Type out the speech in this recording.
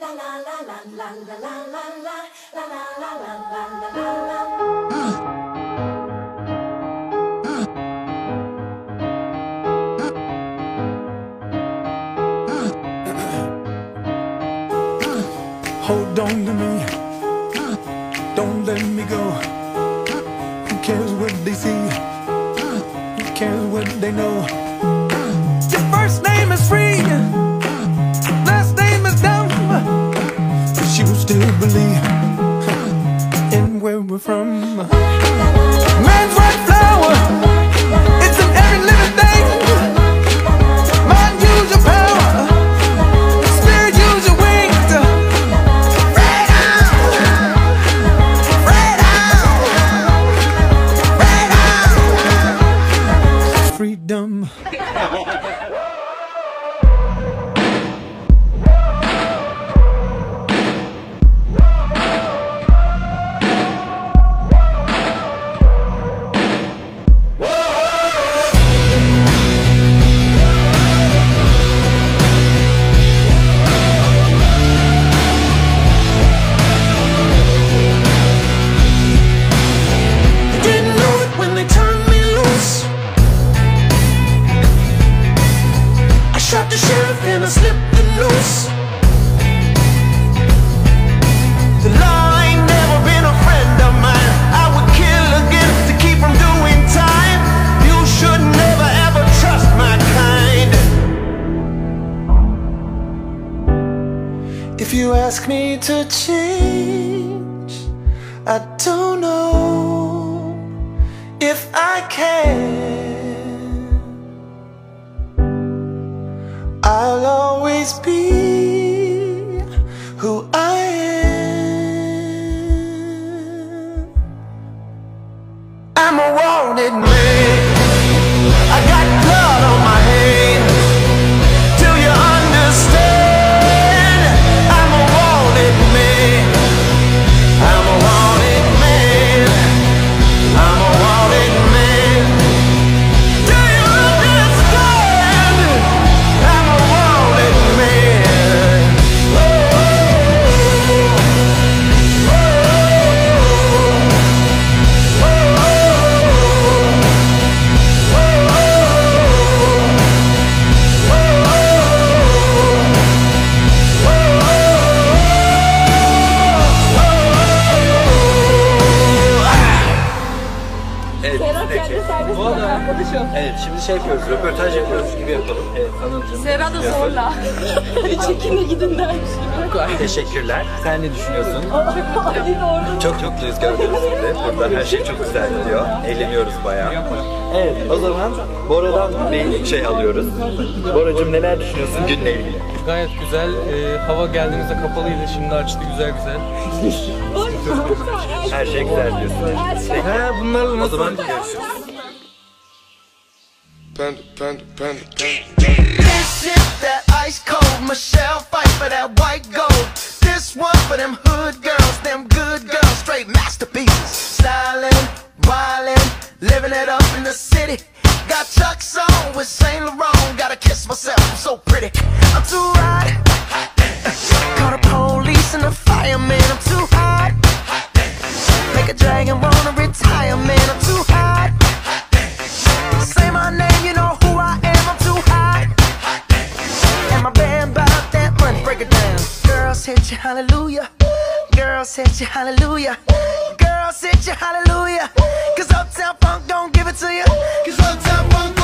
Hold on to me, don't let me go. Who cares what they see? Who cares what they know? Your first name is free, last name is dumb, but you still believe in where we're from. Man's right flower, it's in every living thing. Mind, use your power, spirit, use your wings. Freedom. Didn't know it when they turned me loose. Shot the sheriff and I slipped the noose. The law ain't never been a friend of mine. I would kill again to keep from doing time. You should never ever trust my kind. If you ask me to change, I don't know if I can. I'll always be who I am. I'm a wanted man. I got blood on my hands. Do you understand? I'm a wanted man. I'm a wanted man. I'm a wanted man. Do you understand? I'm a wanted man. Evet, şimdi şey yapıyoruz, röportaj yapıyoruz gibi yapalım. Evet, Anılcığım. Serra da zorla. Çekine gidin dermiş. Teşekkürler. Sen ne düşünüyorsun? Çok mutluyuz gördüğünüz gibi. Burada her şey çok güzel gidiyor. Eğleniyoruz bayağı. Evet, o zaman Bora'dan bir şey alıyoruz. Boracığım neler düşünüyorsun günle ilgili? Gayet güzel. Hava geldiğimizde kapalıydı. Şimdi açtı güzel. Her şey güzel diyorsun. Bunlarla O nasıl? zaman görüşürüz. This is that ice cold Michelle fight for that white gold. This one for them hood girls, them good girls, straight masterpieces. Stylin', wildin', living it up in the city. Got Chuck's on with Saint Laurent. Gotta kiss myself, I'm so pretty. I'm too hot. Call the police and the fireman. I'm too hot. Make a dragon wanna retire, man. I'm too hot. Say my name, you know who I am. I'm too hot. And my band bought that money. Break it down. Girls hit you, hallelujah. Girls hit you, hallelujah. Girls hit you, hallelujah. 'Cause Uptown Funk don't give it to you. 'Cause Uptown Funk